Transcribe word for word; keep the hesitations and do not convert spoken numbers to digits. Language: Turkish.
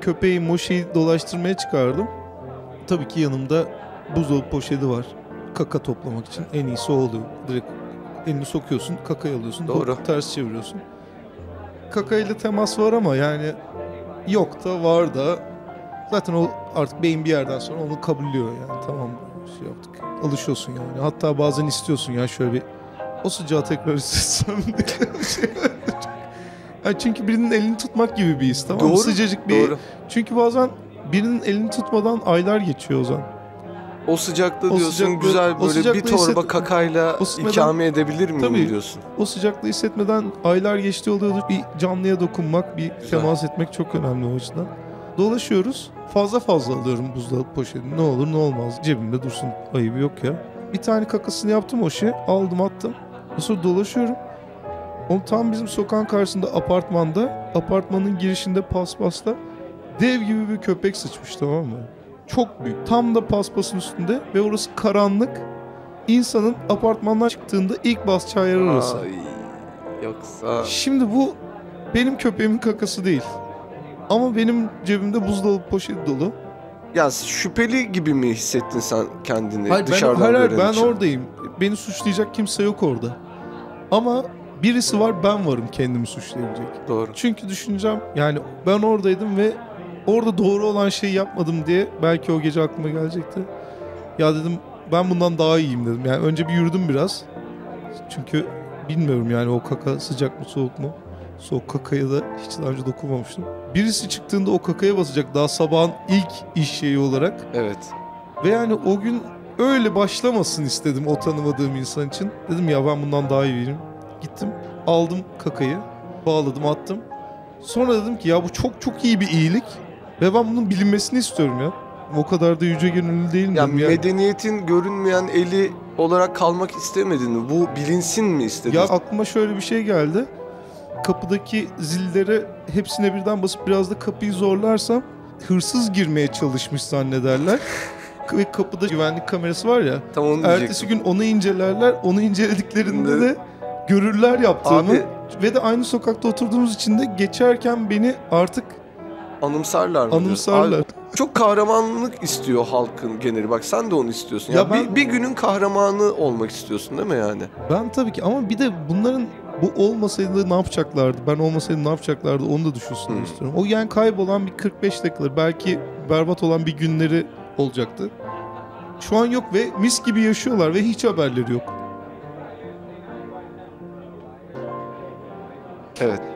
köpeği Moşi'yi dolaştırmaya çıkardım. Tabii ki yanımda buzdolabı poşeti var. Kaka toplamak için en iyisi o oluyor. Direkt elini sokuyorsun, kakayı alıyorsun. Doğru. Ters çeviriyorsun. Kakayla temas var ama yani yok da var da. Zaten o artık beyin bir yerden sonra onu kabullüyor yani. Tamam, şey yaptık. Alışıyorsun yani. Hatta bazen istiyorsun ya şöyle bir o sıcağı tekrar hissetsem diye. Yani çünkü birinin elini tutmak gibi bir his, tamam mı? Sıcacık bir. Doğru. Çünkü bazen birinin elini tutmadan aylar geçiyor o zaman. O sıcakta o diyorsun sıcaklığı, güzel böyle bir torba hisset... kakayla sıkmadan... ikame edebilir miyim Tabii, diyorsun. O sıcaklığı hissetmeden aylar geçti oluyordu. Bir canlıya dokunmak, bir güzel. temas etmek çok önemli o açıdan. Dolaşıyoruz. Fazla fazla alıyorum buzdolabı poşetini. Ne olur ne olmaz. Cebimde dursun. Ayıbı yok ya. Bir tane kakasını yaptım o şey. Aldım attım. Sonra dolaşıyorum. O tam bizim sokağın karşısında apartmanda. Apartmanın girişinde paspasta dev gibi bir köpek sıçmış, tamam mı? Çok büyük. Tam da paspasın üstünde ve orası karanlık. İnsanın apartmandan çıktığında ilk basacağı yer orası. Ay, yoksa... Şimdi bu benim köpeğimin kakası değil. Ama benim cebimde buzdolabı poşeti dolu. Ya şüpheli gibi mi hissettin sen kendini hayır, dışarıdan ben, hayır, gören ben için? oradayım. Beni suçlayacak kimse yok orada. Ama birisi var, ben varım kendimi suçlayabilecek. Doğru. Çünkü düşüneceğim yani ben oradaydım ve orada doğru olan şeyi yapmadım diye belki o gece aklıma gelecekti. Ya dedim ben bundan daha iyiyim dedim. Yani önce bir yürüdüm biraz. Çünkü bilmiyorum yani o kaka sıcak mı soğuk mu? Soğuk kakaya da hiç daha önce dokunmamıştım. Birisi çıktığında o kakaya basacak daha sabahın ilk iş şeyi olarak. Evet. Ve yani o gün öyle başlamasın istedim o tanımadığım insan için. Dedim ya ben bundan daha iyiyim. Gittim aldım kakayı, bağladım attım. Sonra dedim ki ya bu çok çok iyi bir iyilik ve ben bunun bilinmesini istiyorum ya. O kadar da yüce gönüllü değilim. Ya ya. medeniyetin görünmeyen eli olarak kalmak istemedin mi? Bu bilinsin mi istedin? Ya aklıma şöyle bir şey geldi. Kapıdaki zillere hepsine birden basıp biraz da kapıyı zorlarsam hırsız girmeye çalışmış zannederler. Ve kapıda güvenlik kamerası var ya. Tam onu ertesi gün onu incelerler. Onu incelediklerinde de görürler yaptığımı. Abi, ve de aynı sokakta oturduğumuz için de geçerken beni artık anımsarlar mı? Anımsarlar. Abi, çok kahramanlık istiyor halkın geneli. Bak sen de onu istiyorsun. Ya, Ya ben, bir, bir günün kahramanı olmak istiyorsun değil mi yani? Ben tabii ki ama bir de bunların bu olmasaydı ne yapacaklardı? Ben olmasaydım ne yapacaklardı? Onu da düşünsün hmm. istiyorum. O yani kaybolan bir kırk beş dakikalar, belki berbat olan bir günleri olacaktı. Şu an yok ve mis gibi yaşıyorlar ve hiç haberleri yok. Evet.